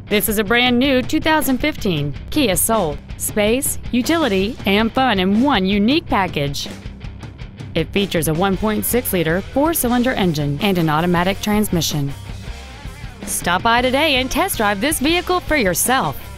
This is a brand new 2015 Kia Soul. Space, utility, and fun in one unique package. It features a 1.6-liter four-cylinder engine and an automatic transmission. Stop by today and test drive this vehicle for yourself.